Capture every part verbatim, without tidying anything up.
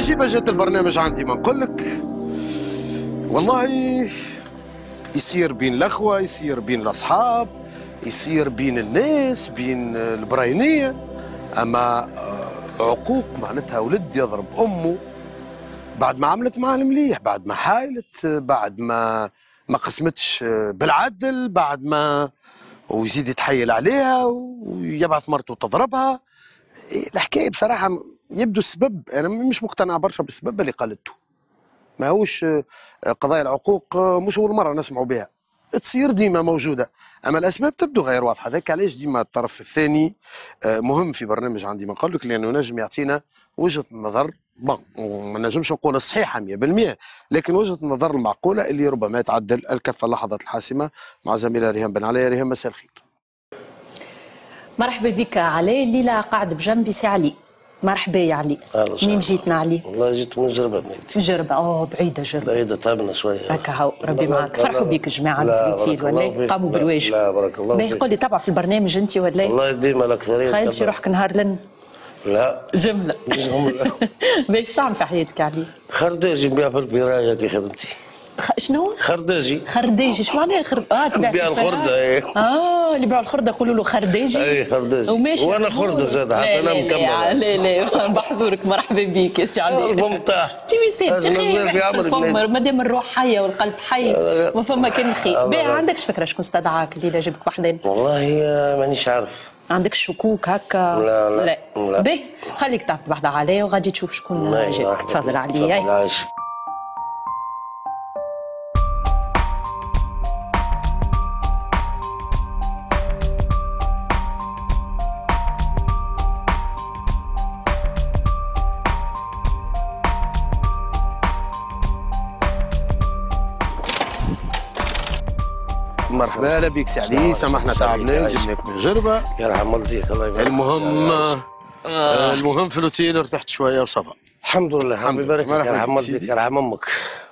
العجيبة جات البرنامج عندي ما نقول لك والله يصير بين الأخوة، يصير بين الأصحاب، يصير بين الناس، بين البراينية. أما عقوق معناتها ولد يضرب أمه بعد ما عملت معاه المليح، بعد ما حايلت، بعد ما ما قسمتش بالعدل، بعد ما ويزيد يتحايل عليها ويبعث مرته تضربها. الحكايه بصراحه يبدو السبب، انا مش مقتنع برشا بالسبب اللي قالته. ما هوش قضايا العقوق مش اول مره نسمعوا بها، تصير ديما موجوده، اما الاسباب تبدو غير واضحه. ذاك علاش ديما الطرف الثاني مهم في برنامج عندي ما نقول لك، لانه نجم يعطينا وجهه نظر بون، ما نجمش نقول الصحيحه مية بالمية، لكن وجهه النظر المعقوله اللي ربما تعدل الكفه اللحظات الحاسمه. مع زميلة ريهام بن علي. ريهام مساء الخير. مرحبا بك علي. الليله قاعد بجنبي سي علي. مرحبا يا علي. منين جيتنا علي؟ والله جيت من جربه بنيتي. جربه؟ اوه بعيده جربه. بعيده تعبنا شويه. هكا هاو ربي معك. فرحوا بيك جماعه الفريتيل ولا قاموا بالواجب. لا بارك الله فيك. قول لي تبع في البرنامج انت ولا؟ والله ديما الاكثريه. تخيلتي روحك نهار لن؟ لا جمله. جمله. باش تعمل في حياتك يا علي؟ خرداجي نبيع في البرايه كي خدمتي. خ... شنو؟ خرداجي. خرداجي اش معناها خرد؟ اه تبيع نبيع الخرده. ايه اه اللي يبيعوا الخرده يقولوا له خرداجي. اي خرداجي. وماشي وانا خرده زاد حتى انا مكمل. لا لا لا بحضورك. مرحبا بك يا سي علي. ممتاز. تي سير ما دام الروح حيه والقلب حي ما فما كان خير. باهي عندكش فكره شكون استدعاك الليله جابك وحدين؟ والله مانيش عارف. عندك شكوك هكا؟ لا لا لا, لا. باهي خليك تعبت بحذا عليه وغادي تشوف شكون جابك. تفضل علي. مرحبا بك سي علي. سامحنا تعبناك جبناك من جربه. يرحم والديك الله يبارك. المهم آه المهم في الاوتيل ارتحت شويه وصفى. الحمد لله. ربي يبارك فيك. يرحم والديك يرحم امك.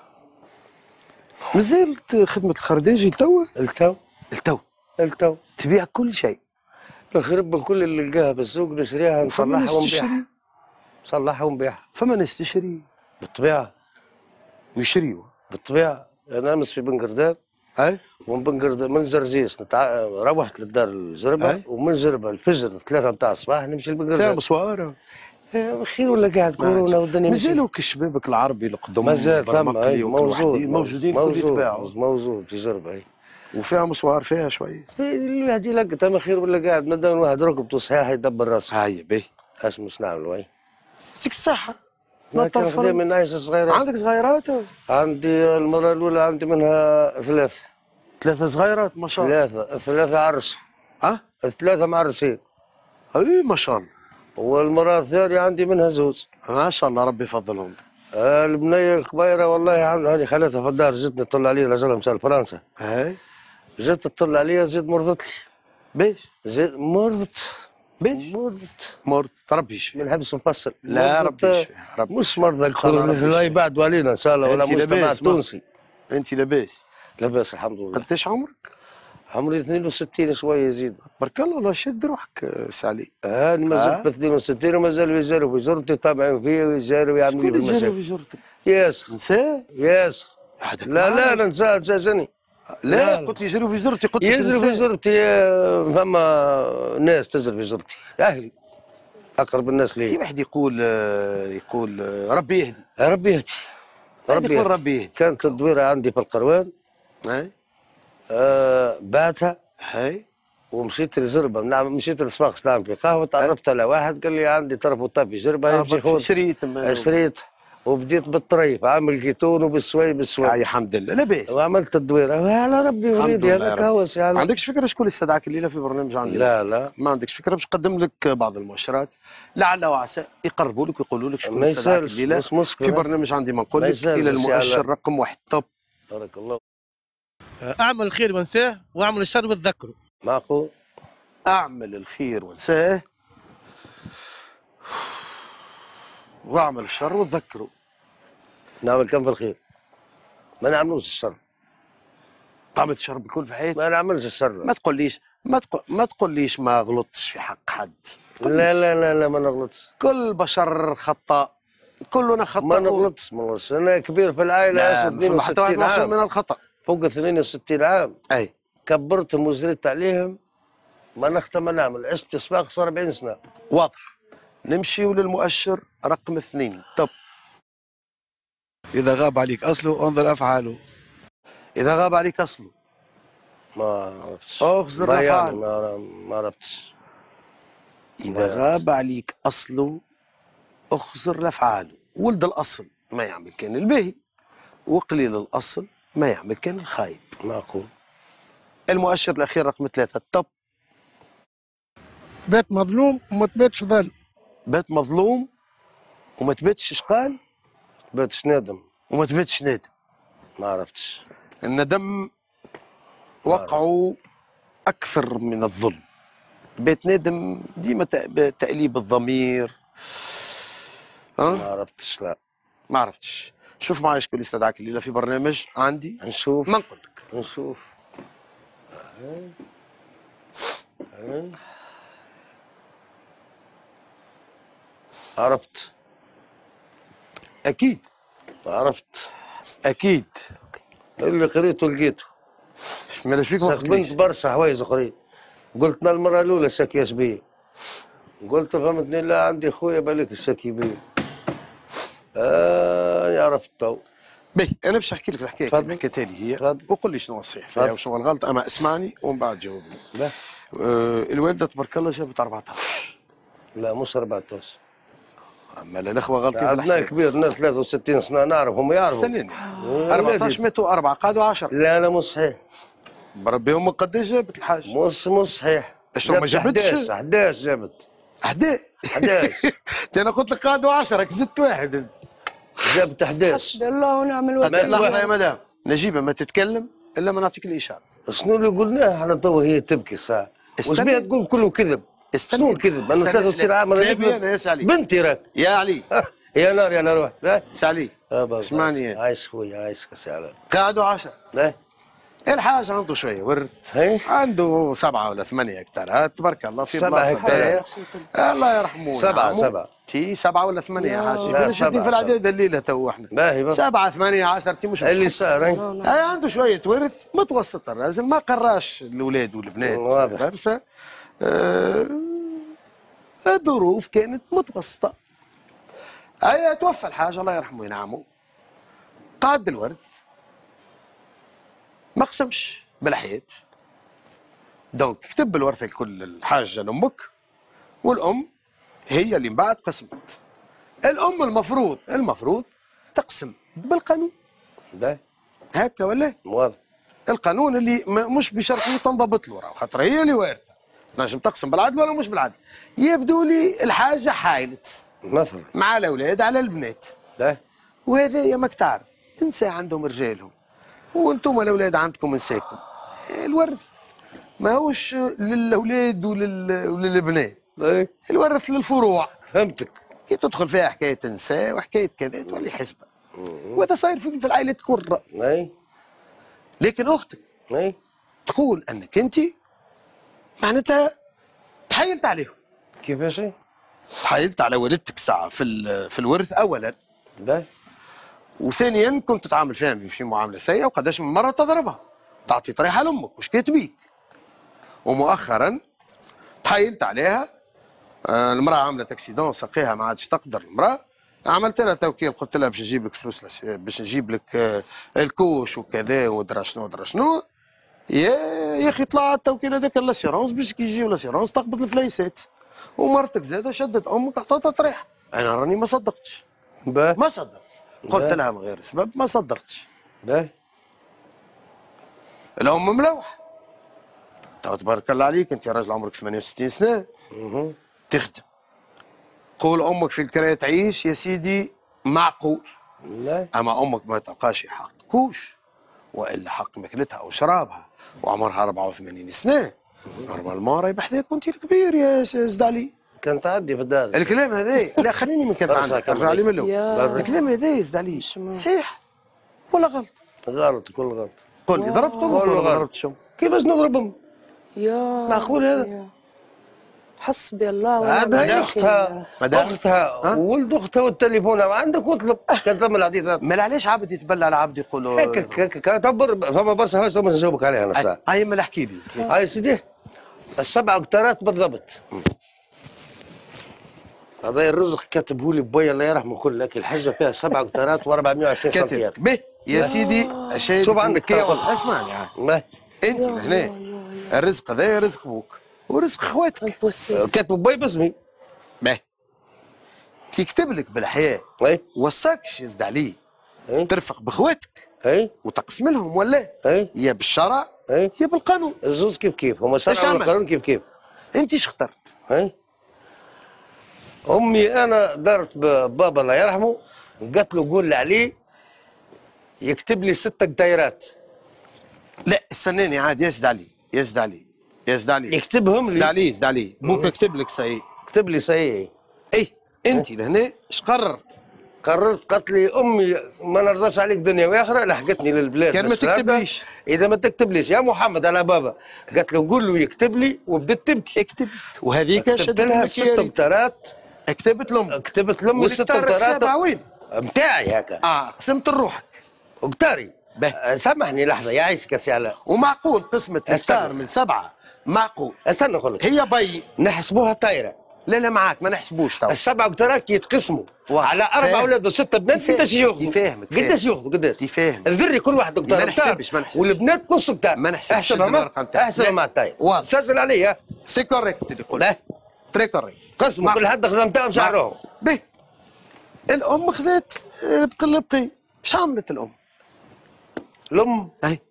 مازالت خدمه الخرداجي لتوا؟ التو التو التو تبيع كل شيء. الخرب من كل اللي نلقاها بالسوق نشريها نصلحها ونبيعها. نصلحها ونبيعها. فما ناس تشري بالطبيعه ويشريوا بالطبيعه. انا امس في بن قردان. اي ومن بن قردان من زرزيس نتع... روحت للدار الجربه. ومن جربه الفجر ثلاثة نتاع الصباح نمشي لبن قردان. فيها مصواره. خير ولا قاعد كورونا والدنيا مازالوا كشبابك العربي القدم مازال ثم موجود موجودين كل يتباعوا. موجود في جربه اي. وفيها مصوار فيها شويه. الواحد يلقط. اما خير ولا قاعد ما دام الواحد ركبته صحيح يدبر راسه. هاي باهي. اش مش نعملوا اي. يعطيك الصحه. نطفر من عايشه صغيره. عندك صغيرات؟ عندي المره الاولى عندي منها ثلاثه. ثلاثه صغيرات ما شاء الله. ثلاثه ثلاثه عرسوا. اه ثلاثه معرسين. اي ما شاء الله. والمراه الثانيه عندي منها زوج. ما شاء الله ربي يفضلهم. آه البنيه الكبيره والله هذه خليتها في الدار. جتني تطل علي رجلها مشى لفرنسا. اي جت تطل عليا جيت مرضت لي. باش؟ جيت مرضت. باش؟ مرضت. مرضت ربي يشفيها. ما نحبش نفصل. لا ربي يشفيها. ربي مش مرضى الكل لا يبعدوا علينا ان شاء الله ولا مجتمع تونسي. انت لاباس؟ لاباس الحمد لله. قداش عمرك؟ عمري اثنين وستين شويه يزيد. تبارك الله. الله شد روحك سي علي. ها انا ما زلت ب اثنين وستين ومازالوا يجاروا في جرتي يتابعوا فيا ويجاروا ويعملوا لي شكون يجاروا في جرتك؟ ياسر. نساء؟ ياسر. لا لا لا نساء نساء. لا قلت لي يجروا في جرتي. قلت لك يجروا في جرتي. فما ناس تجري في جرتي اهلي اقرب الناس لي. في واحد يقول يقول ربي يهدي. ربي يهدي. ربي يقول ربي يهدي. كانت الدويره عندي في القروان. اي آه بعتها. اي ومشيت لجربه. نعم مشيت لسواق سلام في قهوه. تعرفت على واحد قال لي عندي طرف وطاب في جربه يمشي خذ. شريت شريت وبديت بالطريف عامل كيتون وبالسوي بالسوي. اي الحمد لله لاباس. وعملت الدويره وعلى ربي وليدي هذاك هو سي علي. ما عندكش فكره شكون اللي استدعاك الليله في برنامج عندي؟ لا لا ما عندكش فكره. باش نقدم لك بعض المؤشرات لعل وعسى يقربوا لك ويقولوا لك شكون استدعاك الليله في برنامج عندي. ما نقول لك الى المؤشر رقم واحد توب. بارك الله. اعمل الخير وانساه واعمل الشر وتذكره. معقول. اعمل الخير وانساه واعمل الشر وتذكره. نعمل كم في الخير؟ ما نعملوش الشر. تعمل الشر بكل في حياتك؟ ما نعملش الشر. ما تقوليش ما تقول ما تقوليش ما غلطتش في حق حد. لا لا لا لا ما نغلطش. كل بشر خطاء كلنا خطأون. ما نغلطش ما نغلطش، انا كبير في العائله. لا حتى واحد معصوم من الخطأ. فوق اثنين وستين عام. اي كبرتهم وزرت عليهم، ما نخدم ما نعمل، عشت في سباق صار أربعين سنه. واضح. نمشيو للمؤشر رقم اثنين. طب إذا غاب عليك أصله انظر أفعاله. إذا غاب عليك أصله ما عرفتش. أخزر أفعاله. ما ما عرفتش. إذا غاب عليك أصله أخزر لأفعاله. ولد الأصل ما يعمل كان الباهي، وقليل الأصل ما يعمل كان الخايب. معقول. المؤشر الأخير رقم ثلاثة. طب بات مظلوم وما تباتش ظالم. بات مظلوم وما تباتش اش قال؟ باتش نادم وما تباتش نادم. ما عرفتش. الندم وقعوا أكثر من الظلم. بيت نادم ديما تأليب الضمير. أه؟ ما عرفتش. لا ما عرفتش. شوف معايا شكون اللي استدعاك الليلة في برنامج عندي. نشوف. ما نقول لك. نشوف. أه. عرفت. أكيد عرفت. أكيد. اللي قريته لقيته. مالاش فيك ما قلت برشا حوايج أخرين. قلت المرة الأولى شاكياش بيه. قلت فهمتني لا عندي خويا بالك الشاكي بيه. آه عرفت تو. باهي أنا باش نحكي لك الحكاية اللي حكيتها لي هي فضل. وقل لي شنو الصحيح فيها وشنو الغلط، أما اسمعني ومن بعد جاوبني. لا آه الوالدة تبارك الله جابت أربعطاش. لا مش أربعطاش. اما الاخوه غلطين في الحساب. عندنا كبير الناس ثلاثة وستين سنه نعرفهم يعرفوا. استناني أربعطاش ماتوا أربعة قعدوا عشرة. لا لا مش صحيح. بربي امك قداش جابت الحاج؟ مش مش صحيح. شنو ما جابتش؟ أحداش جابت. أحداش أحداش انا قلت لك قعدوا عشرة زدت واحد انت. جابت أحداش. حسبي الله ونعم الوكيل. لحظه يا مدام نجيبه ما تتكلم الا ما نعطيك الاشاره. شنو اللي قلناه احنا تو هي تبكي ساعه. وش بيها تقول كله كذب؟ شنو الكذب؟ انا ثلاثة وستين عام انا يا علي بنتي راك يا علي يا نار يا نار واحد سالي اسمعني عايش خويا عايشك سالي. قعدوا عشرة. لا الحاج عنده شويه ورث. عنده سبعه ولا ثمانيه هكتار تبارك الله في سبعة هكتار. الله يرحمه. سبعه سبعه تي سبعه ولا ثمانيه يا حاج. كنا شادين في العداد الليله تو احنا. باهي سبعه ثمانيه عشرة تي مش اللي صار اي عنده شويه ورث متوسط. الراجل ما قراش الاولاد والبنات. واضح. آه الظروف كانت متوسطه. اي توفى الحاج الله يرحمه وينعمه. قعد الورث ما قسمش بالحياة. دونك كتب الورثة الكل الحاجة لأمك والأم هي اللي من بعد قسمت. الأم المفروض المفروض تقسم بالقانون. ده هكا ولا؟ واضح. القانون اللي مش بشرط تنضبط له راه خاطر هي اللي وارثة. نجم تقسم بالعدل ولا مش بالعدل. يبدو لي الحاجة حايلت مثلا مع الأولاد على البنات. ده وهذايا ماك تعرف النساء عندهم رجالهم وانتم الاولاد عندكم نساكم. الورث ماهوش للاولاد ولل... وللبنات. ايه الورث للفروع. فهمتك. كي تدخل فيها حكايه نساء وحكايه كذا تولي حسبه. وهذا صاير في العائلات كلها. اي لكن اختك اي تقول انك انت معناتها تحايلت عليهم. كيفاش؟ تحايلت على والدتك ساعه في ال... في الورث اولا. ده وثانيا كنت تتعامل فيها في معامله سيئه وقداش من مره تضربها تعطي طريحه لامك وش كاتبيك. ومؤخرا تحايلت عليها. آه المراه عامله تاكسيدون سقيها ما عادش تقدر المراه. عملت لها توكيل قلت لها باش نجيب لك فلوس باش نجيب لك آه الكوش وكذا ودرا شنو ودرا شنو. يا يا اخي طلع التوكيل هذاك لاسيرونس باش كي يجيو لاسيرونس تقبض الفليسات. ومرتك زاده شدت امك عطاتها طريحه. انا راني ما صدقتش. ما صدقت. قلت لها من غير سبب ما صدقتش. باهي. الأم ملوح. تو تبارك الله عليك أنت راجل عمرك ثمانية وستين سنة. اها. تخدم. قول أمك في الكراية تعيش يا سيدي معقول. لا. أما أمك ما تلقاش حق كوش وإلا حق ماكلتها أو شرابها وعمرها أربعة وثمانين سنة. نورمالمون راهي بحذاك وأنت الكبير يا زد علي. كان تعدي في الدار. الكلام هذا لا خليني من كان عندك ارجع لي من الاول. الكلام هذا يزد علي صحيح ولا غلط؟ غلط كل غلط. قول لي ضربتهم ولا ما ضربتشهم؟ كيفاش نضربهم؟ يا معقول هذا؟ حسبي الله هذا اختها اختها ولد اختها والتليفون عندك واطلب كان ثم الحديث هذا. مال علاش عبد يتبلى على عبد يقولوا هيك هيك كتبر فما برشا حاجات ما نجاوبك عليها انا الساعه. هاي مال احكي لي انت. هاي سيدي السبع اكتارات بالضبط. هذا الرزق كاتبه لي بويا الله يرحمه يقول لك الحجه فيها سبع اكتارات و420 سنتيمتر. به يا سيدي شيء شوف عندك كيف اسمعني عاد انت هنا الرزق هذا رزق بوك ورزق خواتك كاتب بوي باسمي. به كي يكتب لك بالحياه اي وصاكش يزد عليه اي ترفق بخواتك اي وتقسم لهم ولا اي يا بالشرع اي يا بالقانون. الزوز كيف كيف هما الشرع والقانون كيف كيف. انت ايش اخترت؟ اي امي انا دارت بابا الله يرحمه قالت له قول لعلي يكتب لي ست دايرات. لا استناني عاد يزد علي يزد علي يزد علي يكتبهم لي. يزد علي يزد علي بوك يكتب لك صحيح. كتب لي صحيح. اي انت لهنا ايش قررت؟ قررت قالت لي امي ما نرضاش عليك دنيا واخره لحقتني للبلاد. كان ما تكتبليش. اذا ما تكتبليش يا محمد على بابا قالت له قول له يكتب لي وبدت تبكي. اكتب وهذيك كتبت لها ست مترات. كتبت لهم كتبت لهم الست مترات وين؟ نتاعي هكا. اه قسمت لروحك. وقتاري سامحني لحظه يعيشك يا سي علاء. ومعقول قسمة الكتار من سبعه معقول. استنى نقول لك هي بي نحسبوها طايره. لا لا معاك ما نحسبوش تو. السبعه وتراك يتقسموا على اربع اولاد وسته بنات قداش ياخذوا؟ يفهمك قداش ياخذوا قداش؟ يفهم الذري كل واحد دكتور ما نحسبش ما نحسبش والبنات نص كتار ما نحسبش احسبها احسبها مع الطاير سجل عليا سي كوريكت اللي يقول لا تري كوريكت قسموا كل حد خذا نتاعهم شعرهم. به الام خذات بقل بقي. اش عملت الام؟ الام اي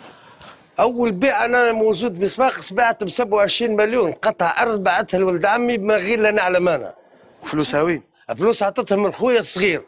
اول بيع انا موجود بصفاقس بعت ب سبعة وعشرين مليون قطع ارض بعتها لولد عمي بما غير لا نعلم انا. وفلوسها وين؟ فلوس عطتهم من خويا الصغير.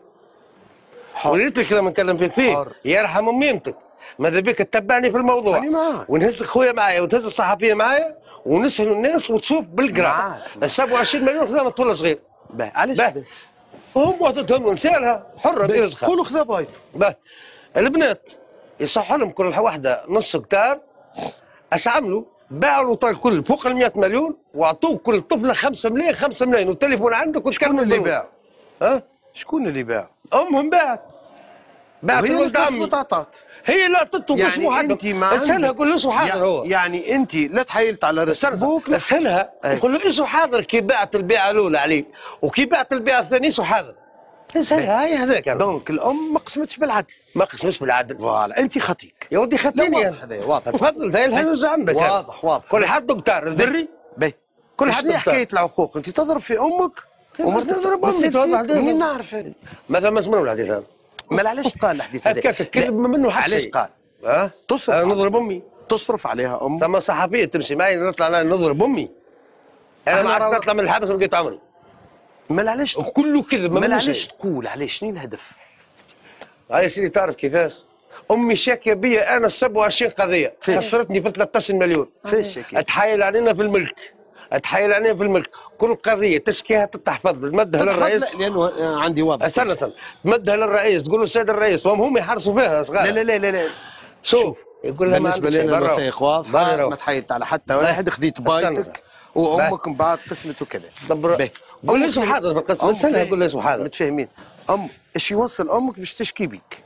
وريت لك لما نكلم فيك فيه حر. يرحم ميمتك ماذا بك تتبعني في الموضوع. أنا معاك. ونهز خويا معايا وتهز الصحفيه معايا ونسهلوا الناس وتشوف بالقرا. ال سبعة وعشرين مليون خذاها طفل صغير. باهي علاش؟ هم وعطتهم نسالها حره برزقها. قولوا خذا بايت. باهي البنات يصح لهم كل واحده نص هكتار. اش عملوا؟ باعوا الوطن الكل فوق ال مئة مليون واعطوه كل طفله خمسة ملايين خمسة ملايين والتليفون عندك. شكون اللي باع؟ ها؟ شكون اللي باع؟ امهم باعت. باعت الولد عمي. تعطات. هي لا تطلب يعني اسمه حاضر. انت ما اسهلها قول له اسمه حاضر هو. يعني انت لا تحايلت على رزق ابوك اسهلها قول له اسمه حاضر كي باعت البيعه الاولى عليه وكي باعت البيعه الثانيه اسمه حاضر. اسهلها هاي هذاك. دونك الام ما قسمتش بالعدل. ما قسمتش بالعدل. فوالا انت خطيك. يا ودي خطيني. واضح هذا واضح. تفضل هاي الحجه عندك. واضح واضح. كل حد دكتور الذري. باهي كل حد حكايه العقوق انت تضرب في امك ومرتك تضرب امي. منين نعرف ماذا مسموع الحديث هذا؟ ما علاش قال الحديث هذا؟ هكاك كذب منه حتى علاش قال؟ ها؟ تصرف أنا نضرب امي. تصرف عليها ام. ثم صحفيه تمشي معي نطلع انا نضرب امي. انا ما عرفت نطلع من الحبس بقيت عمري. ما علاش كله كذب ما علاش تقول علاش شنو الهدف؟ هاي سيدي تعرف كيفاش؟ امي شاكيه بيا انا سبعة وعشرين قضيه خسرتني ب ثلاثة عشر مليون. فاش شاكيه؟ تحايل علينا في الملك. تحايل علينا في الملك كل قضيه تشكيها تتحفظ تمدها للرئيس. لانه عندي واضح. استنى استنى تمدها للرئيس تقول له السيد الرئيس وهم هم يحرصوا فيها صغار. لا لا لا لا شوف يقول لها بالنسبه لنا الوثائق واضحه ما تحايلت على حتى واحد خذيت بايتك وامك من بعد قسمت وكذا. قول لي شو حاضر بالقسم اسهلها قول لي شو حاضر. متفاهمين. ام ايش يوصل امك باش تشكي بيك؟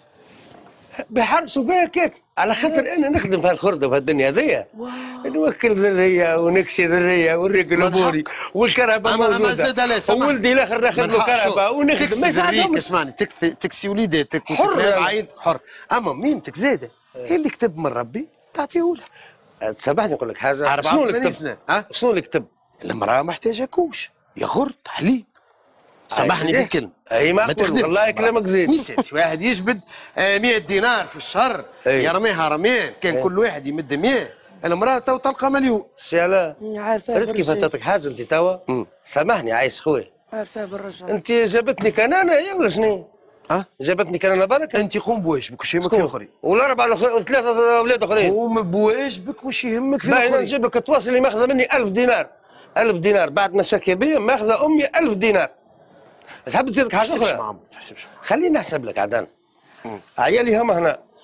بيحرصوا بيا كيك على خاطر انا نخدم في هالخرده في الدنيا هذيا. نوكل ذريه ونكسي ذريه ونريق البوري والكهرباء موجوده. وولدي الاخر ناخذ له كهرباء ونخدم. تكسي ذريك اسمعني تكسي وليداتك وتكلم عائلتك حر. اما ميمتك زاده هي اللي كتب من ربي تعطيه لها. تسامحني نقول لك حاجه. شنو اللي كتب؟ شنو اللي كتب؟ المراه محتاجه كوش ياغورت حليب. سامحني في الكلمه. اي ما تخدمش والله كلامك زين. ميساتش واحد يجبد مئة دينار في الشهر يرميها رميان كان أي. كل واحد يمد مئة المراه تو تلقى مليون. سي علاء عارفه عرفت كيف عطيتك حاجه انت توا؟ سامحني عايش خويا. عارفه بالرجل. انت جابتني كان انا يا ولا شنو؟ اه جابتني كان انا بركه. انت قوم بواجبك وش يهمك في الاخرين. والاربعه وثلاثه اولاد اخرين. قوم بواجبك وش يهمك في الاخرين. باهي نجيب لك تواصل اللي ماخذه مني ألف دينار. ألف دينار بعد ما شكي بيا ماخذه امي ألف دينار. تحب تزيدك حاجه اخرى؟ ما تحسبش. خليني نحسب لك عاد انا. عيالي هما هنا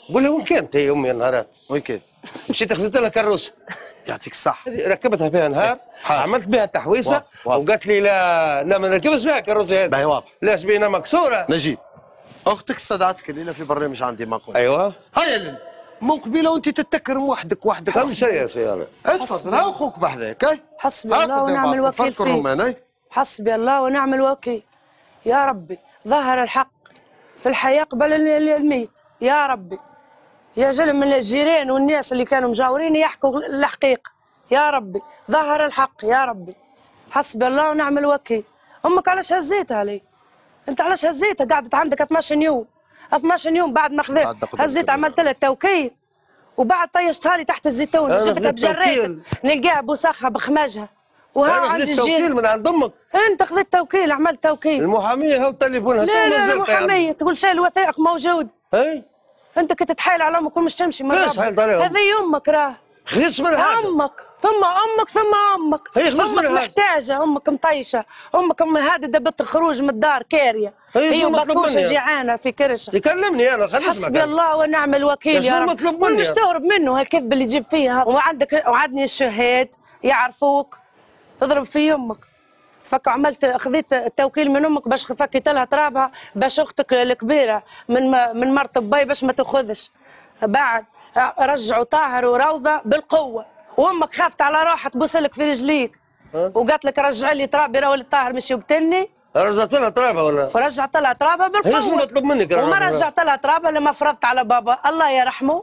قول لها وين كانت هي امي النهارات؟ وين كانت؟ مشيت اخذت لها كروسه يعطيك الصحة. ركبتها فيها نهار عملت بها تحويسه وقالت لي لا لا ما نركبش بها كروسه هذه. باهي واضح. لا سبينه مكسوره. نجيب اختك استدعتك الليله في برنامج عندي معقول. ايوه هيا لل من قبيله وانت تتكرم وحدك وحدك. كم شيء يا سيارة. تفضل ها اخوك بحذاك. حسبي الله ونعم الوكيل فيه. حسبي الله ونعم الوكيل. يا ربي ظهر الحق في الحياة قبل الميت. يا ربي يا جل من الجيران والناس اللي كانوا مجاورين يحكوا الحقيقة. يا ربي ظهر الحق يا ربي. حسبي الله ونعم الوكيل. امك علاش هزيتها علي؟ انت علاش هزيتها؟ قعدت عندك اثناش يوم اثناش يوم بعد ما خذيت هزيت عملت لها التوكيل وبعد طيشتها لي تحت الزيتون جبتها بجريتك نلقاها بوسخها بخماجها وها عندي الجيل من عند امك. انت خذيت توكيل عملت توكيل. المحاميه هاو تليفونها لا لا المحاميه تقول شيء الوثائق موجود. اي انت كنت تحايل على امك ومش تمشي مرة. ليش حايلت عليهم؟ هذه امك راه خذيتش منها حاجه. امك ثم امك ثم امك. هي خذيتش امك منها محتاجه امك مطيشه امك هادده بالخروج من الدار كاريه. هي مبكوشه جيعانه في كرشه. تكلمني انا خليني اسمعك. حسبي الله ونعم الوكيل يا رب. مش تهرب منه هالكذب اللي تجيب فيها وعندك وعدني الشهاد يعرفوك تضرب في امك. فك عملت خذيت التوكيل من امك باش فكيت لها ترابها باش اختك الكبيره من من مرت باي باش ما تاخذش. بعد رجعوا طاهر وروضه بالقوه وامك خافت على روحها تبوس لك في رجليك وقالت لك رجع لي ترابي راهو الطاهر مش يقتلني. رجعت لها ترابها ولا؟ ورجعت لها ترابها بالقوه. ايش مطلوب منك؟ وما رجعت لها ترابها لما فرضت على بابا الله يرحمه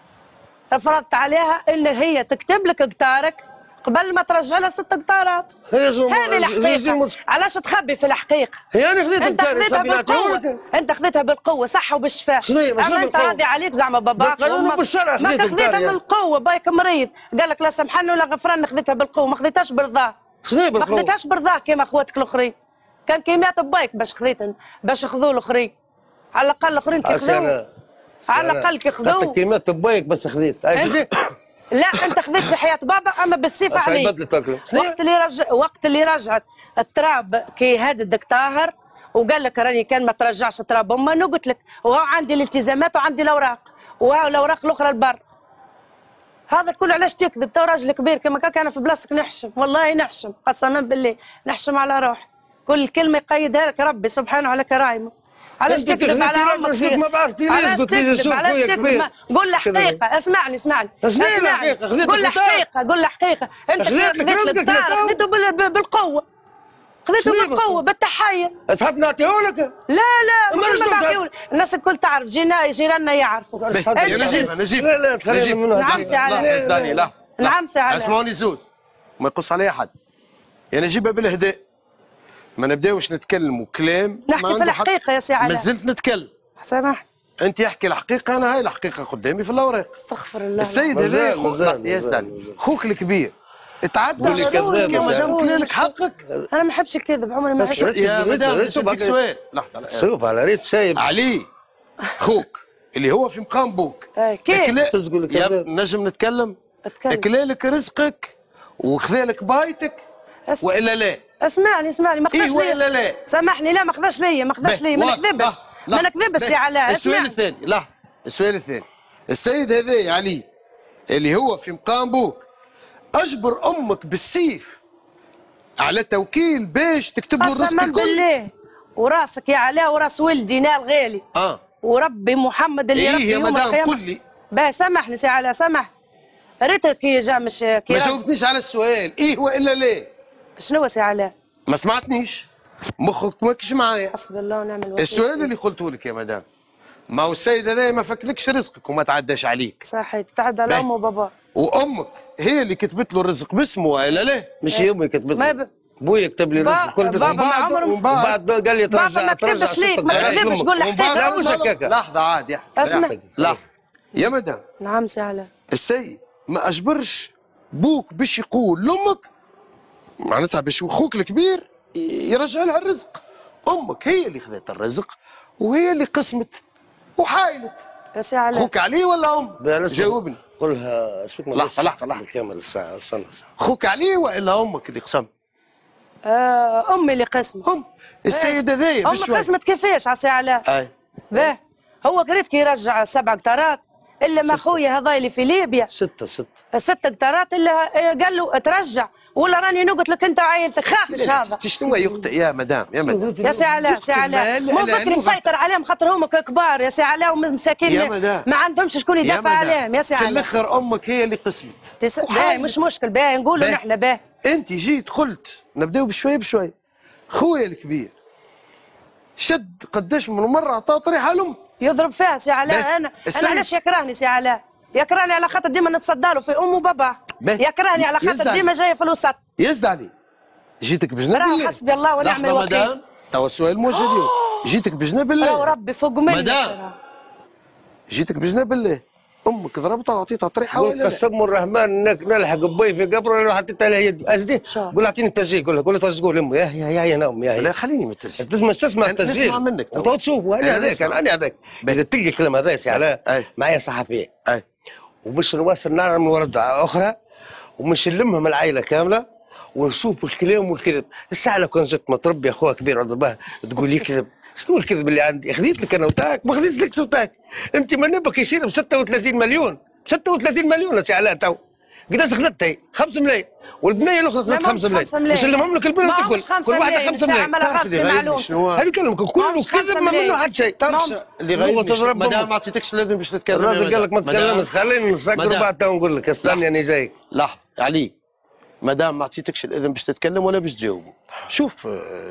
فرضت عليها ان هي تكتب لك قطارك قبل ما ترجع لها ست قطارات. هذه الحقيقه. علاش تخبي في الحقيقه؟ هي انا خذيت انت خذيتها بالقوه. انت خذيتها بالقوه صح وبالشفاء. اما انت راضي عليك زعما باباك وامك بالشرع ما خذيتها بالقوه بايك مريض قال لك لا سامحني ولا غفران خذيتها بالقوه ما خذيتش برضاه. شنو بالقوه؟ ما خذيتهاش برضاه كيما اخواتك الاخرين. كان كيمات بايك باش خذيت باش ياخذوه الاخرين. على الاقل الاخرين كياخذوه. على الاقل كياخذوه. كيمات بايك بس خذيت. لا انت خذيت في حياه بابا اما بالسيف عليك. وقت اللي رجع وقت اللي رجعت التراب كي هددك طاهر وقال لك راني كان ما ترجعش تراب امه انا قلت لك وهو عندي الالتزامات وعندي الاوراق وهو الاوراق الاخرى البر. هذا كله علاش تكذب؟ تو راجل كبير كما كان انا في بلاصتك نحشم والله نحشم قسما بالله نحشم على روحي. كل كلمه يقيدها لك ربي سبحانه على كرائمه. علاش تكذب على امك فيك؟ ما بعثتينيش قلت لي شوف خويا كبير. قول له حقيقه اسمعني اسمعني اسمعني قول له حقيقه قول له حقيقه انت خذيت الدار خذيته بالقوه خذيته بالقوه بالتحيه. تحب نعطيهولك؟ لا لا ما تعطيهولك الناس الكل تعرف جينا جيراننا يعرفوا. يا نجيب نجيب لا لا تخليني منه. نعم سي علاء لا لا نعم سي علاء اسمعوني زوز ما يقص علي احد. يا نجيبها بالهداء ما نبداوش نتكلموا كلام نحكي في الحقيقه يا سي علاء. مازلت نتكلم. سامح انت احكي الحقيقه انا هاي الحقيقه قدامي في الاوراق. استغفر الله. السيد هذا خوك يا سيدي خوك الكبير اتعدى عليك يا مدام كلالك حقك. انا ما نحبش الكذب عمري ما حبيت. يا مدام نسولك سؤال لحظه شوف على ريت شايب علي خوك اللي هو في مقام بوك كيف يا نجم نتكلم اكلالك رزقك وخذالك بايتك والا لا؟ اسمعني اسمعني ما خذاش إيه ولا لا؟ سامحني لا ما خذاش ليا ما خذاش ليا ما نكذبش ما نكذبش يا علاء. السؤال الثاني لا السؤال الثاني السيد هذا يا علي اللي هو في مقام بوك اجبر امك بالسيف على توكيل باش تكتب له الرزق الكل. بالله وراسك يا علاء وراس ولدي نال غالي اه وربي محمد اللي إيه ربي يوم القيامه. قل لي باه سامحني سي علاء سامح ريتك كي جا مش كي ما جاوبتنيش على السؤال ايه والا لا؟ شنو سي علاء؟ ما سمعتنيش مخك ماكش معايا. حسبي الله ونعم الوكيل. السؤال اللي قلته لك يا مدام ما هو السيد هذا ما فكلكش رزقك وما تعداش عليك. صحيح تتعدى على امه وبابا. وامك هي اللي كتبت له الرزق باسمه ولا لا؟ مش امي كتبت له. بويا كتب لي الرزق كل باسمه. بابا عمره وبعد قال لي ترجع بابا ما تكذبش ليك ما تكذبش قول الحقيقه. لا مش هكاك. لحظه عادي اسمع لحظه يا مدام. نعم سي علاء. السيد ما اجبرش بوك باش يقول لامك معناتها باش اخوك الكبير يرجع لها الرزق. امك هي اللي خذت الرزق وهي اللي قسمت وحايلت. يا سي علاء خوك علي ولا ام؟ جاوبني. قولها اسمك لحظه لحظه لحظه كامل الساعه استنى خوك علي ولا امك اللي قسم؟ آه امي اللي قسمت. ام السيد هذايا امي قسمت كيفاش على سي علاء؟ اي باه هو قريت كي يرجع سبع قطارات الا ما خويا هذا اللي في ليبيا ستة ستة ستة قطارات اللي قال له ترجع ولا راني نقول لك انت وعائلتك خافش هذا. شنو يقطع يا مدام يا مدام يا سي علاء سي علاء مو بكري مسيطر عليهم خاطر هما كبار يا سي علاء ومساكين ما عندهمش شكون يدافع عليهم يا سي علاء. في الاخر امك هي اللي قسمت. باهي مش مشكل باهي نقولوا نحن باهي. انت جيت قلت نبداو بشوي بشوي. خويا الكبير شد قداش من مره عطاه طريحه لامك يضرب فيها سي علاء. انا انا علاش يكرهني سي علاء؟ يكرهني على خاطر ديما نتصدى له في ام وبابا. يكرهني على خاطر ديما جايه في الوسط. يزد علي جيتك بجنب الله. حسبي الله ونعم الوكيل. مدام توا السؤال موجه اليوم جيتك بجنب الله. يا ربي فوق مني مدام جيتك بجنب الله امك ضربتها وعطيتها طريحه ولا قسم الرحمن انك نلحق بي في قبره لو حطيت عليها يدي ازدي قول اعطيني التسجيل قول لك قول لها تقول امي يا يا يا انا امي يا لا خليني من التسجيل تسمع تسمع التسجيل نسمع منك تو تشوف انا هذاك انا هذاك اذا تلقى الكلام هذا يا سي علاء معايا صحفيه اي وباش نواصل نعرف من ورد اخرى ومش نلمهم العائله كامله ونشوف الكلام والكذب. الساعه لو كان جت متربي يا اخويا كبير عبد الله تقول يكذب شنو الكذب اللي عندي؟ خذيت لك انا وتاك ما خذيت لك صوتك انت منبك يصير ب ستة وثلاثين مليون ستة وثلاثين مليون يا سي علاء تو قداش خذت هي؟ خمسة ملايين والبنيه الاخرى خذت خمسة ملايين نسلمهم لك البنات الكل كل واحده خمسة ملايين. تعرف اللي غايبني شنو هذا نكلمك كله كذب ما منه حد شيء. تعرف اللي غايبني مدام ما عطيتكش الاذن باش تتكلم. الراجل قال لك ما تتكلمش خليني نسكر بعد تو نقول لك استنى انا جايك. لحظه علي مدام ما عطيتكش الاذن باش تتكلم ولا باش تجاوبوا. شوف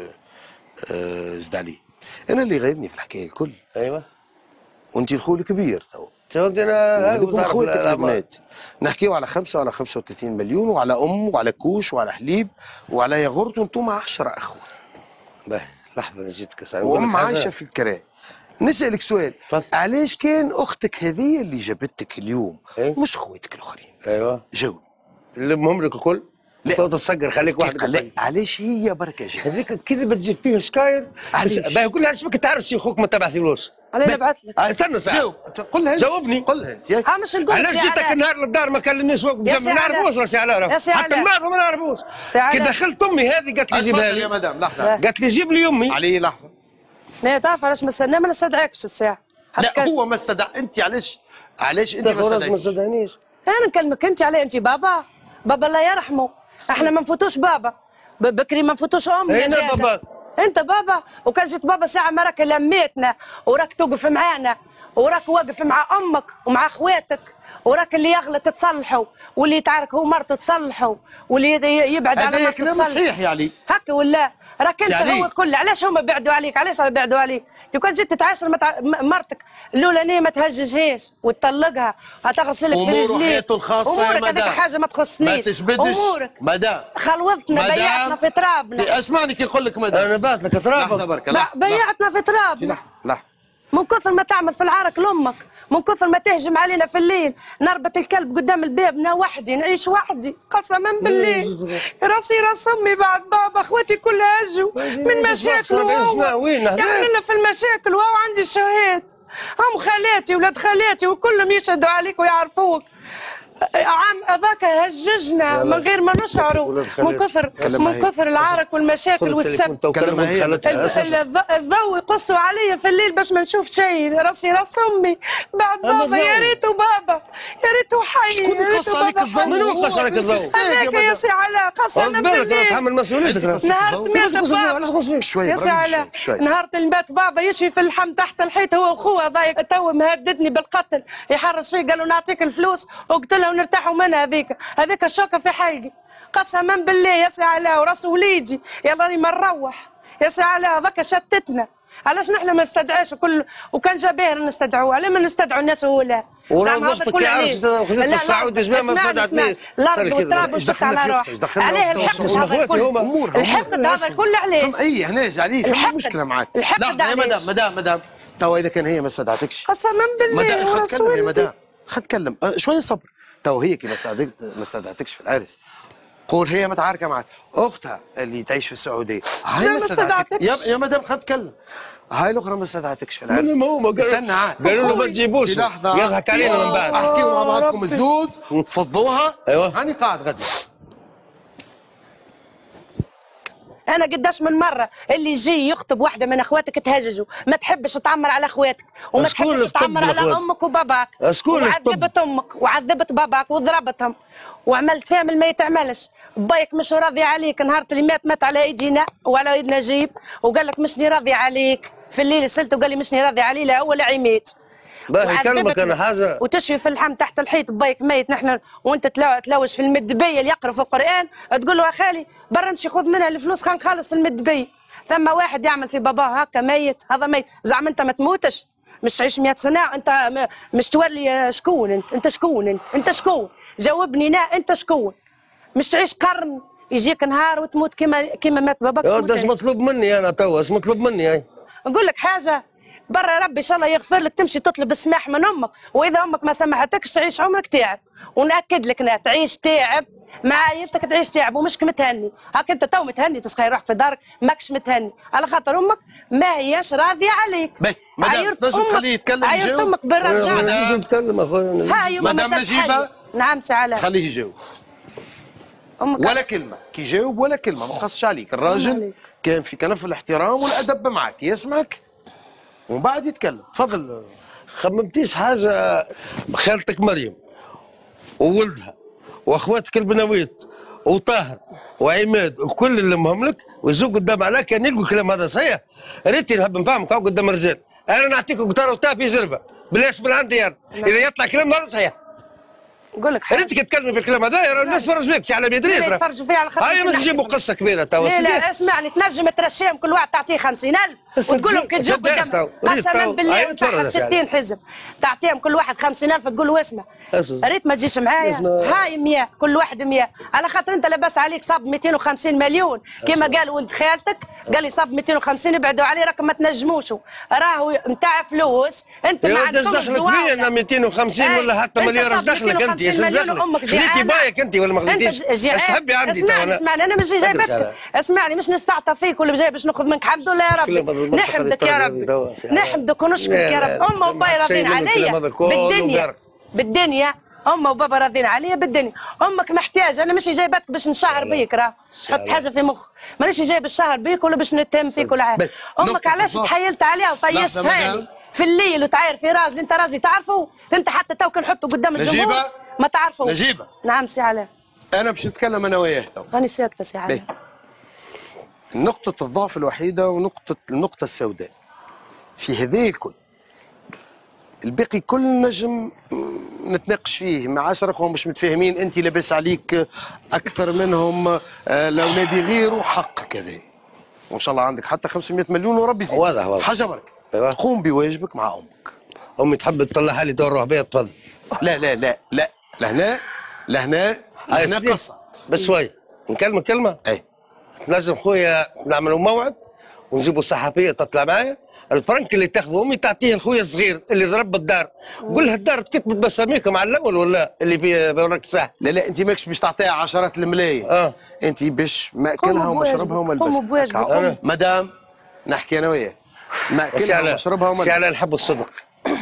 زد علي انا اللي غايبني في الحكايه الكل. ايوه وانت الخول الكبير تو تودي انا هذوكم اخواتك البنات نحكيو على خمسة وعلى خمسة وثلاثين مليون وعلى ام وعلى كوش وعلى حليب وعلى ياغورت وانتم عشرة اخوه. باهي لحظه انا جيتك وام عايشه في الكراء. نسالك سؤال علاش كان اختك هذه اللي جابتك اليوم أيوة. مش خواتك الاخرين؟ ايوه جاوب. لمهم لك الكل لا تتصقر خليك واحد لا علاش هي بركه جات؟ هذيك الكذبه تجيب فيه شكاير باهي قول لها اسمك تعرس اخوك ما تبعثيلوش. انا نبعث لك. استنى ساعه جاوب قول لها جاوبني قول لها انت ها مش نقول علاش جيتك النهار للدار ما كلمنيش وقت ما نعرفوش يا سي علاء حتى المعرفه ما نعرفوش كي دخلت امي هذه قالت لي جيبها لي يا مدام لحظه قالت لي جيب لي امي علي لحظه. لا تعرف علاش ما ما نستدعيكش الساعه. لا هو ما استدعى انت علاش علاش انت ما استدعينيش؟ انا نكلمك انت عليه انت بابا بابا الله يرحمه احنا ما نفوتوش بابا بكري ما نفوتوش امي يا زيادة. بابا انت بابا وكان جيت بابا ساعه ما راك لميتنا وراك توقف معانا وراك واقف مع امك ومع اخواتك وراك اللي يغلط تصلحوا واللي يتعارك هو مرته تصلحوا واللي يبعد على مرته تصلحوا. هذا كلام صحيح يا علي هكا ولا راك انت هو الكل. علاش هما بعدوا عليك؟ علاش بعدوا عليك؟ لو كان جيت تتعاشر متع... مرتك الاولانيه ما تهججهاش وتطلقها هتغسلك في رجليك. امور حياته الخاصه يا مدام هذيك حاجه ما تخصنيش. ما تشبدش امورك مدام خلوضتنا بيعتنا في ترابنا. اسمعني كي نقول لك مدام انا بعت لك تراب لحظه برك لحظه بيعتنا في ترابنا. لحظه من كثر ما تعمل في العرك لامك من كثر ما تهجم علينا في الليل نربط الكلب قدام الباب انا وحدي نعيش وحدي قسما بالله راسي راس امي بعد بابا اخواتي كلها هجوا من مشاكل وهو يعني انا في المشاكل وهو عندي الشهاد هم خالاتي ولاد خالاتي وكلهم يشهدوا عليك ويعرفوك. عام هذاك هججنا من غير ما نشعروا من كثر من كثر العرك والمشاكل والسب. الضوء يقصوا علي في الليل باش ما نشوف شيء راسي راس امي بعد بابا يا ريتو بابا يا ريتو حي. شكون قص عليك الضوء؟ منو قص عليك الضوء؟ هذاك يا سي علاء قسما بالله تحمل مسؤوليتك. نهار مات بابا يا سي علاء نهار مات بابا يشوي في اللحم تحت الحيط هو وخوه هذاك تو مهددني بالقتل يحرش فيه قالوا نعطيك الفلوس وقلت له ونرتاحوا منها هذيك هذيك الشوكه في حلقي قسما بالله يا سي علاء وراس وليدي يلا راني ما نروح يا سي علاء هذاك شتتنا. علاش نحن ما نستدعاش وكل وكان جا باهر نستدعوه علاه ما نستدعوا الناس ولا زعما هذا كله علاش خذت السعودي زمان ما استدعتنيش الارض والتراب وشفت على روح عليه الحقد هذا كله الحقد هذا كله علاش اي هنا عليه في مشكله معاك. الحقد يا مدام مدام مدام توا اذا كان هي ما استدعتكش قسما بالله خد تكلم يا مدام خد تكلم شويه صبر. تو هي كي ما استدعتكش في العرس قول هي متعاركه معك اختها اللي تعيش في السعوديه هاي ما استدعتكش يا, يا مدام خد تكلم هاي الاخرى ما استدعتكش في العرس. استنى عاد قالوا له ما تجيبوش يضحك علينا من بعد. احكيوا مع بعضكم الزوز فضوها. ايوه هاني قاعد غادي انا قداش من مره اللي يجي يخطب واحده من اخواتك تهججوا، ما تحبش تعمر على اخواتك وما تحبش تعمر على امك وباباك، وعذبت امك وعذبت باباك وضربتهم وعملت فيهم ما يتعملش. بايك مش راضي عليك، نهار اللي مات مات على ايدينا وعلى ايد نجيب وقال لك مشني راضي عليك، في الليل سلت وقال لي مشني راضي عليه لا هو لا عميت. باهي كلمك انا حاجه وتشوي في اللحم تحت الحيط بايك ميت نحن وانت تلوش في المدبيه اللي يقرا في القران تقول له يا خالي برا امشي خذ منها الفلوس خلينا نخلص المدبيه. ثم واحد يعمل في باباه هكا ميت، هذا ميت زعما انت ما تموتش مش تعيش مئة سنه انت مش تولي شكون انت انت شكون انت انت شكون جاوبني نا انت شكون مش تعيش قرن يجيك نهار وتموت كما كما مات باباك. انت ايش مطلوب مني انا توا ايش مطلوب مني هاي؟ نقول لك حاجه برا ربي ان شاء الله يغفر لك تمشي تطلب السماح من امك، واذا امك ما سمحتكش تعيش عمرك تعب، ونأكد لك انها تعيش تعب مع عائلتك تعيش تعب ومش متهني، هاك انت تو متهني تسخي روحك في دارك ماكش متهني على خاطر امك ما هياش راضيه عليك. عيرت تنجم تخليه يتكلم يجاوب. عيرت امك بالرجاء. لازم نتكلم اخويا. هاي مدام نجيبه نعم سعاله خليه يجاوب. أمك ولا كلمه كي يجاوب ولا كلمه ما قصش عليك، الراجل كان في كنف الاحترام والادب معك يسمعك ومن بعد يتكلم. تفضل. خممتيش حاجه خالتك مريم وولدها واخواتك البنويت وطاهر وعماد وكل اللي مهملك ويزوق قدام عليك كان يلقوا الكلام هذا صحيح؟ ريتي نحب نفهمك قدام الرجال. انا نعطيكم قطار وتاع في زربه بلاش من عندي انا اذا يطلع كلام هذا صحيح. نقول لك حاجه ريتك تتكلم بالكلام هذا يا الناس تفرج فيك سي على بيدري يسرى يتفرجوا فيها على خاطر هاي مش نجيبوا قصه كبيره توا. لا لا اسمعني تنجم ترشيهم كل واحد تعطيه خمسين ألف وتقول لهم كي تجوا قدام قسما بالله نفتح ستين حزب تعطيهم كل واحد خمسين ألف تقول له اسمع ريت ما تجيش معايا هاي مية كل واحد مية على خاطر انت لاباس عليك صاب مئتين وخمسين مليون كما قال ولد خالتك قال لي صاب مئتين وخمسين ابعدوا عليه راكم ما تنجموش راهو نتاع فلوس انت ما عندكمش دخلك انا مئتين وخمسين ولا حتى مليار ايش دخلك انت ايش دخلك خليتي بايك انت ولا ما خليتيش ايش تحبي عندي اسمعني اسمعني انا مش جايبتك اسمعني مش نستعطى فيك ولا جاي باش ناخذ منك الحمد لله يا ربي نحمدك يا ربي نحمدك ونشكرك يا رب امه وبابا راضين عليا بالدنيا بالدنيا امه وبابا راضين عليا بالدنيا امك محتاجه انا مش جايبتك باش نشهر بيك راه حط حاجه في مخ مانيش جايب الشهر بيك ولا باش نتهم فيك ولا حاجه امك علاش تحيلت عليها وطيشتها لي في الليل وتعاير في راجلي انت راجلي تعرفه انت حتى تو كان نحطه قدام الجمهور ما تعرفوش. نجيبه نعم سي علاء انا باش نتكلم انا وياه تو راني ساكته سي علاء. نقطة الضعف الوحيدة ونقطة النقطة السوداء في هذه الكل الباقي كل نجم نتناقش فيه مع عشرة اخوان مش متفاهمين انت لاباس عليك اكثر منهم الاولاد غيره حق كذا وان شاء الله عندك حتى خمسمئة مليون وربي يزيد واضح واضح حاجة برك أيوة. قوم بواجبك مع امك. امي تحب تطلعها لي دور رهبيه تفضل. لا لا لا لا لهنا لهنا لهنا قصة بس شوي نكلمك كلمة اي لازم خويا نعملوا موعد ونجيبوا صحفيه تطلع معايا الفرنك اللي تاخذه امي تعطيه لخويا الصغير اللي ضرب بالدار قول له الدار تكتبت بساميكم على الاول ولا اللي في وراك الساحل. لا لا انت ماكش باش تعطيها عشرات الملايين اه انت باش ماكلها ومشربها وملبسها. مدام نحكي انا وياه ماكلها ومشربها وملبسها. سي علاء نحب الصدق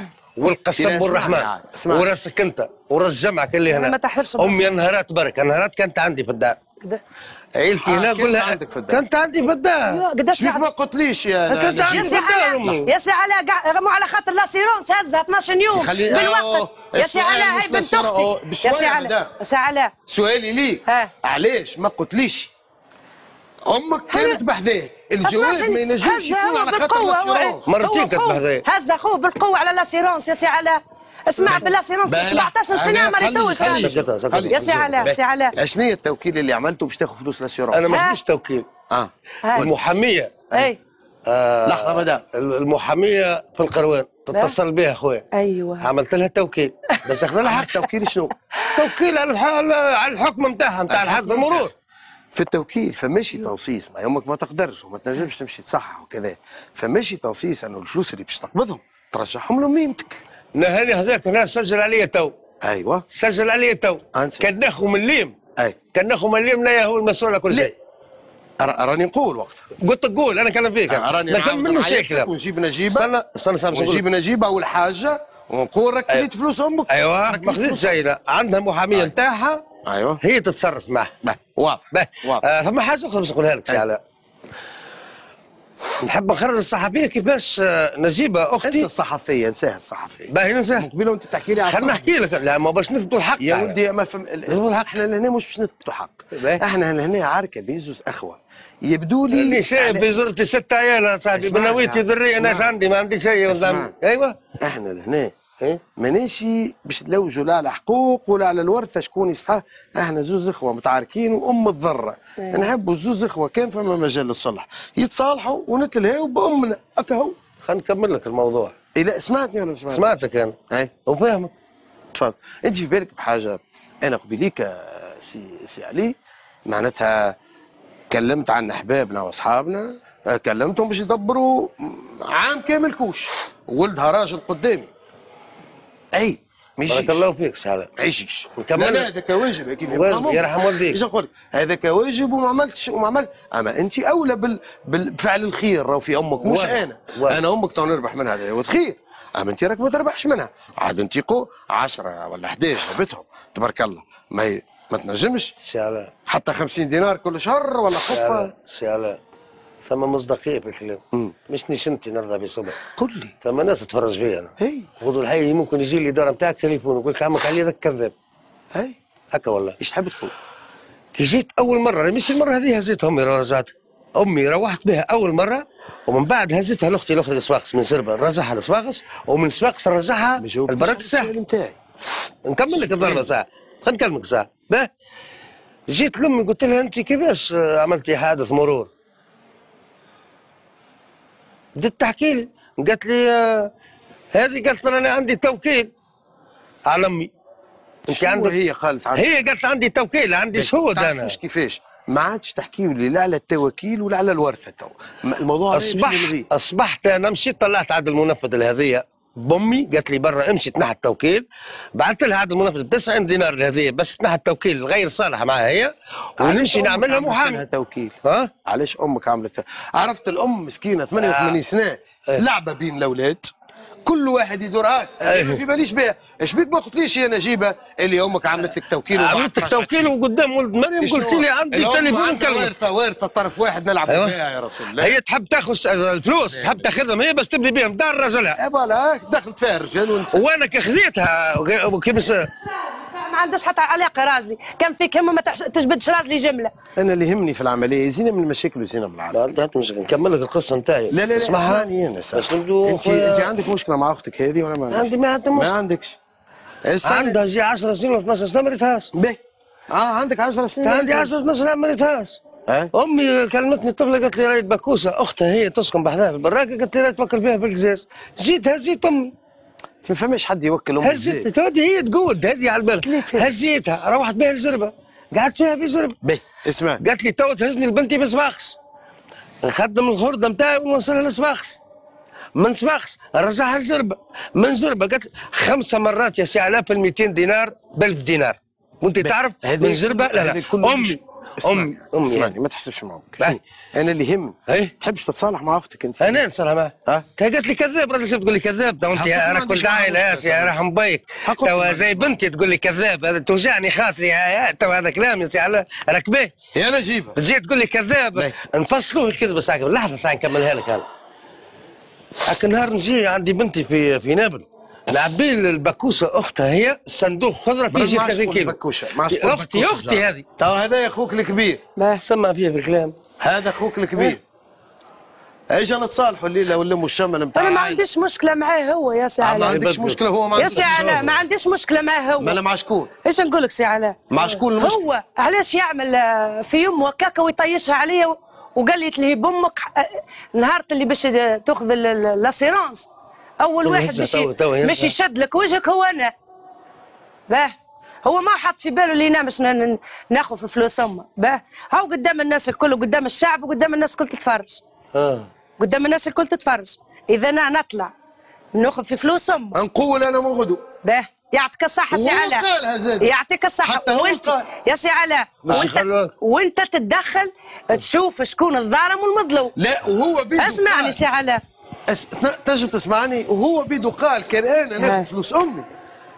والقسم والرحمن وراسك انت وراس جمعك اللي هنا. امي نهارات برك نهارات كانت عندي في الدار كده عيلتي هنا قول لها كانت عندي في الدار قداش ما قلتليش يا كانت عندي في الدار يا سي علاء مو على خاطر لاسيرونس هزها اثناش يوم بالوقت يا سي علاء هاي بنت اختي يا سي علاء يا سي علاء سؤالي ليك علاش ما قلتليش امك كانت بحذاه الجواز ما ينجمش يكون على خاطر لاسيرونس مرتين كانت بحذاه هز اخوه بالقوه على لاسيرونس يا سي علاء اسمع باللاسيرونس سبعطاش سنه ما ريتوش يا سي علاء سي علاء شنو هي التوكيل اللي عملته باش تاخذ فلوس لاسيرونس؟ انا ما فيش توكيل اه المحاميه اي آه لحظه مدام المحاميه في القروان تتصل بها خويا ايوه عملت لها توكيل باش تاخذ لها حق. توكيل شنو؟ توكيل على الحكم نتاعها نتاع الحق المرور. في التوكيل فماشي تنصيص ما امك ما تقدرش وما تنجمش تمشي تصحح وكذا فماشي تنصيص انه الفلوس اللي باش تقبضهم ترجعهم لميمتك. نهاري هذاك انا سجل عليا تو. ايوه سجل عليا تو كان ناخذ من الليم اي كان ناخذ من الليم لا هو المسؤول على كل شيء. راني نقول وقتها قلت لك قول انا كلام فيك راني لكن منه شكله ونجيب نجيبه استنى استنى سامي ونجيب نجيبه اول حاجه ونقول رك كليت فلوس امك. ايوه ما خذيتش شيء عندها محاميه نتاعها ايوه هي تتصرف معه واضح واضح ثم حاجه اخرى باش نقولها لك سي علاء نحب نخرج الصحفيه كيفاش نجيبها اختي. انسى الصحفيه، انساها الصحفيه. باهي ننساها. قبيله وانت تحكي لي على خلينا نحكي لك. لا ما باش نثبتوا الحق يا ولدي. ما فهم نثبتوا الحق. احنا لهنا مش باش نثبتوا حق. احنا لهنا عركه بين زوز اخوه. يبدو لي اللي شايف في زرتي ست عيال صاحبي بنويتي ذريه ناس عندي ما عندي شيء. ايوه احنا لهنا مانيش باش نلوجوا لا على حقوق ولا على الورثه شكون يصحى. احنا زوز اخوه متعاركين وام الضره. نحبوا زوز اخوه كان فما مجال للصلح يتصالحوا ونتلهاو بامنا هكا هو. خلينا نكمل لك الموضوع. اي لا سمعتني ولا مش سمعتك؟ سمعتك انا. اي وفاهمك. تفضل. انت في بالك بحاجه. انا قبيليك سي سي علي معناتها كلمت عن احبابنا واصحابنا، كلمتهم باش يدبروا عام كامل كوش. ولدها راجل قدامي. اي ما يجيش. بارك الله فيك سعادة. ما يجيش. لا لا هذاك واجب كيف واجب يرحم والديك. ايش نقول لك؟ هذاك واجب وما عملتش وما عملت. اما انت اولى بال... بفعل الخير. راهو في امك مش واجب. انا واجب. انا امك تو نربح منها هذا خير. اما انت راك ما تربحش منها. عاد انت قو عشرة ولا احد عشر جابتهم تبارك الله. ما ي... ما تنجمش سي حتى خمسين دينار كل شهر ولا خفه. سي علاء ثم مصداقيه في الكلام. مش نيش انت نرضى بصبر. قل لي. ثم ناس تتفرج فيا انا. اي غدو الحي ممكن يجي لي الاداره نتاعك تليفون يقول لك عمك علي ذاك كذاب. اي هكا والله. ايش تحب تقول؟ كي جيت اول مره مش المره هذه هزيت امي رجعت. امي روحت بها اول مره ومن بعد هزتها لاختي الاخرى لصفاقس من زربه نرجعها لصفاقس ومن صفاقس نرجعها البرك الساحل نتاعي. نكمل لك الضربه ساعه. خلينا نكلمك ساعه. باه جيت لامي قلت لها انت كيفاش عملتي حادث مرور؟ بدت تحكي لي قالت لي آه هذه قالت لي انا عندي توكيل على امي. انت عندك هي قالت عندي هي قالت عندي توكيل عندي شهود انا. تعرفوش كيفاش ما عادش تحكيوا لي لا على التوكيل ولا على الورثه. تو الموضوع اصبح اصبحت انا مشيت طلعت عاد المنفذ الهذيه بامي قالت لي برا امشي تنحى التوكيل. بعثت لها هذا المنفذ ب تسعين دينار الهذيه بس تنحى التوكيل غير صالح معها هي ونمشي نعملها محامي. توكيل. ها علاش امك عملتها؟ عرفت الام مسكينه ثمانية وثمانين سنه لعبه بين الاولاد كل واحد يدور هاك. ما في باليش بها. ايش بيك ما قلتليش يا نجيبه اللي امك عملت لك توكيل؟ عملت لك توكيل وقدام ولد مريم قلت لي عندي تليفون نكلمك. وارثه وارثه طرف واحد نلعب أيوة. بها يا رسول الله. هي تحب تاخذ الفلوس تحب تاخذهم هي بس تبني بهم دار رجلها. اي فوالا دخلت فيها الرجال ونسى. وانا كي خذيتها كيفاش ما عندوش حتى علاقه راجلي. كان فيك هم ما تجبدش راجلي جمله. انا اللي يهمني في العمليه زينه من المشاكل وزينه من العرض. لا مشكل نكمل لك القصه نتاعي. لا لا لا اسمعني انا انت انت عندك مشكله مع اختك هذه ولا ما عندكش؟ عندي ما عندها مشكله. ما عندكش. عندها جي عشر سنين ولا اثناش سنه ما ريتهاش. باهي اه عندك عشر سنين. عندي عشر اثناش سنه ما ريتهاش. أه؟ امي كلمتني طفله قالت لي رايت بكوسه اختها هي تسكن بحذاها في البراكه قالت لي رايت تفكر بها بالقزاز. جيت هزيت امي. ما فماش حد يوكل امي هزيت تودي هي تقود هذه على البال. هزيتها روحت بها لزربه قعدت فيها في زربه. باهي اسمع قالت لي تو تهزني لبنتي بصفاقس نخدم الخرده نتاعي ونوصلها لصفاقس من صفاقس نرجعها لزربه من زربه قالت خمسه مرات يا سي علاء ب مئتين دينار ب ألف دينار وانت تعرف من زربه. لا لا امي امي امي اسمعني ما تحسبش معك. انا اللي يهمني تحبش تتصالح مع اختك انت؟ انا نتصالح معها. ها قالت لي كذاب راجل تقول لي كذاب تو انت راك كنت عائله يا رحم بيك تو زي بنتي تقول لي كذاب هذا توجعني خاطري تو هذا كلام يا سي علاء راك باهي يا نجيبه تجي تقول لي كذاب نفصلوا الكذبه ساعه لحظه ساعه نكملها لك هذا. هاك نهار نجي عندي بنتي في في نابل نعبي البكوسه اختها هي الصندوق خضره فيه جي ثلاثين كيلو. بكوشه اختي اختي هذه تو هذا اخوك الكبير. ما سمع فيها في الكلام. هذا اخوك الكبير. ايش نتصالحوا الليله ونلموا الشمل نتاع. انا ما عنديش مشكله معاه هو يا سي علاء. ما عندكش مشكله هو ما يا سي علاء ما عنديش مشكله معاه هو. ما مع شكون؟ ايش نقول لك سي علاء؟ مع شكون المشكله؟ هو علاش يعمل في يمه هكاكا ويطيشها عليا وقال لي تلهي بامك نهار اللي باش تاخذ لاسيرونس اول واحد باش باش يشد لك وجهك هو انا. باه هو ما حط في باله اللي ينام باش ناخذ في فلوس امه. باه هاو قدام الناس الكل وقدام الشعب وقدام الناس الكل تتفرج. اه قدام الناس الكل تتفرج. اذا انا نطلع ناخذ في فلوس امه نقول انا من غدو. باه يعطيك الصحة سي علاء. قالها زاد. يعطيك الصحة وانت يا سي علاء وانت وانت تتدخل تشوف شكون الظالم والمظلوم. لا وهو بيدو اسمعني سي علاء. أس... تنجم تسمعني وهو بيدو قال كان انا ناخذ فلوس امي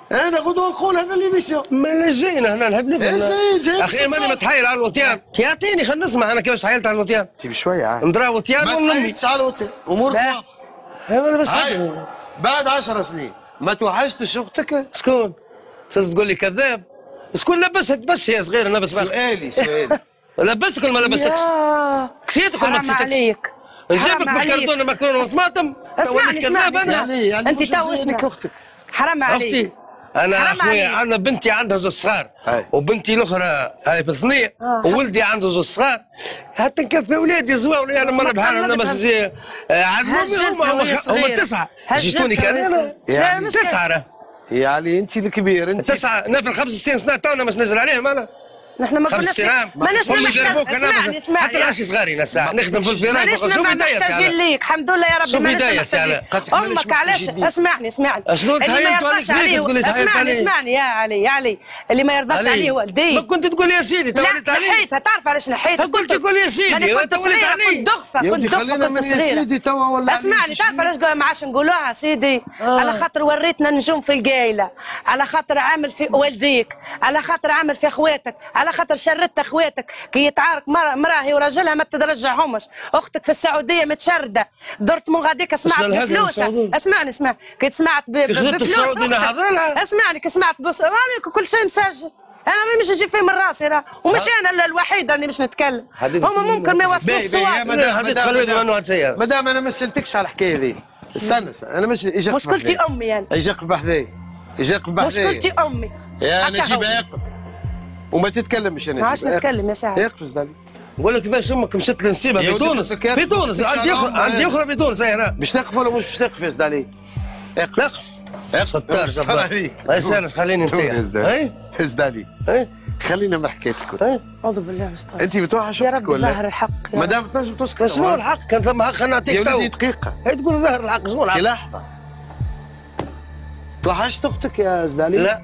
انا غدوه نقول هذا اللي ميسيون. ما جاينا هنا نحب نفهم. ايه جاي اخي ماني متحايل على الوطيان، يعطيني خلينا نسمع انا كيفاش تحايلت على الوطيان. انت بشويه عاد. ندرا وطيان ولا ما تحايلتش على الوطيان، امورك واضحه. انا بس بعد عشر سنين ما توحشتش اختك؟ شكون؟ تقول لي كذاب؟ شكون لبست بس هي صغيره لبس سؤالي سؤالي لبستك ولا ما لبستكش؟ كسيتك ولا ما كسيتكش؟ حرام عليك نجيبك بالكرتونه مكرونه وطماطم. اسمعني اسمعني يعني يعني انت تو اسمك اختك. حرام عليك. اختي انا اخويا عندنا بنتي عندها زوج صغار وبنتي الاخرى هاي في ثنيه وولدي عنده زوج صغار. حتى نكفي ولادي زواولي انا مره بحال انا بس عندهم هم تسعه جيتوني كان انا يعني تسعه راه يعني انت الكبير انت تسعه انا في خمس سنين سنه تونا باش نزل عليهم انا. نحن ما كناش ما نجمش نحتاج. اسمعني اسمعني حتى العشي صغاري نساع نخدم في البيران. شوف بدايه محتاجين ليك الحمد لله يا ربي. ما نجمش امك علاش اسمعني اسمعني شنو اللي ما يرضاش عليه. اسمعني اسمعني يا علي يا علي اللي ما يرضاش عليه والدي. ما كنت تقول يا سيدي توليت علي. نحيتها تعرف علاش نحيتها؟ قلت تقول يا سيدي انا كنت صغيره كنت دغفه كنت دغفه كنت صغيره. اسمعني تعرف علاش ما عادش نقولوها سيدي؟ على خاطر وريتنا نجوم في القايله، على خاطر عامل في والديك، على خاطر عامل في اخواتك، على خاطر شردت اخواتك كي يتعارك مراهي وراجلها ما ترجعهمش. اختك في السعوديه متشرده درت من غاديك سمعت بفلوسها. اسمعني اسمع كي سمعت بفلوس اختك. اسمعني كي سمعت كل شيء مسجل. انا راني مش نجيب فيه من راسي راه ومش انا الوحيده اللي مش نتكلم. هما ممكن ما يوصلوش الصواب. مدام انا ما سالتكش على الحكايه ذي. استنى انا مش اجاك مشكلتي امي انا. اجاك بحذاي اجاك بحذاي مشكلتي امي. يا نجيب اقف وما تتكلمش يا نجيب. ما عادش نتكلم يا سعد. اقف زدالي. نقول لك باش امك مشات لنسيبها في تونس. في تونس عندي اخرى عندي اخرى في تونس انا. باش تقف ولا مش باش تقف يا زدالي؟ اقف اقف ستار ستار عليك. اسال خليني نطيح. اي زدالي خلينا من حكايتك. اعوذ بالله من الشيطان. انت بتوحش اختك ولا؟ ظهر الحق مادام تنجم تسكت. شنو الحق؟ كان ثم حق نعطيك تو. يا دقيقه. هي تقول ظهر الحق شنو الحق؟ لحظه. توحشت اختك يا زدالي؟ لا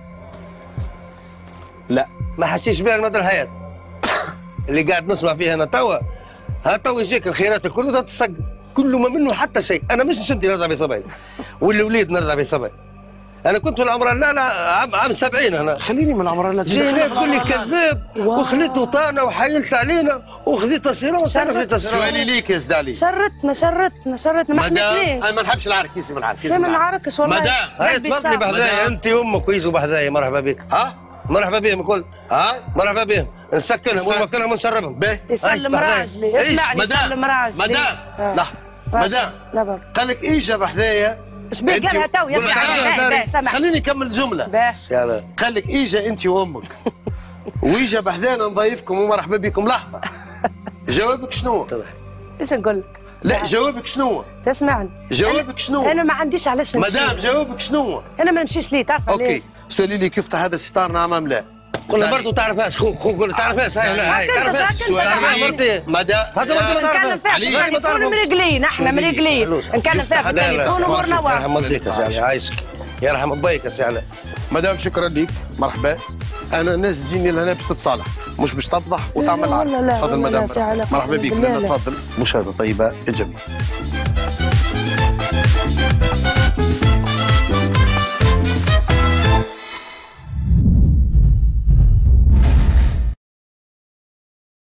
لا ما حسيتش بها مدى الحياه. اللي قاعد نسمع فيها انا توا ها توا يجيك الخيرات كله تتسق كله ما منه حتى شيء. انا مش شنتي نرضى بصبعي والوليد نرضى بصبعي. انا كنت من العمر لا لا عام عام سبعين انا. خليني من العمر لا جينا تقول لي كذاب وخليت وطانا وحايلت علينا وخذيت السيره وانا خذيت السيره. سؤالي ليك يا زدالي. شرتنا شرتنا شرتنا ما حنتنيش. انا ما نحبش العركيسي ما نعركيش. ما نعركش والله. مدام هاي تفضلي بحذايا انت وامك ويزو بحذايا. مرحبا بك. ها مرحبا بهم الكل. ها مرحبا بهم نسكنهم ونوكلهم ونشربهم. يسلم راجلي. اسمعني يسلم راجلي. مدام لحظه مدام قال لك ايجا بحذايا. اش بيه قالها تو يا سعد؟ خليني نكمل الجمله. قال لك ايجا انت وامك ويجا بحذانا نضيفكم ومرحبا بكم. لحظه جوابك شنو؟ ايش نقول لك؟ لا جوابك شنو؟ تسمعني جوابك شنو؟ انا ما عنديش علاش نمشي. مدام جوابك شنو؟ انا ما نمشيش ليه تعرف علاش؟ اوكي سولي لي كيف هذا الستار نعم ام لا؟ قلنا برضه تعرفهاش خو خو قول تعرفهاش هاي لا هاي تعرفهاش. تعرفها مرتي مدام نتكلم فيها بالتليفون مرقلين احنا مرقلين نتكلم فيها بالتليفون امورنا واضحه. يرحم والديك يا سي علي عايشك يرحم ابيك يا سي علي. مدام شكرا ليك مرحبا. انا الناس تجيني لهنا باش تتصالح مش باش تفضح وتعمل عرض. تفضل مدام مرحبا بك. تفضل مشاهده طيبه الجميع.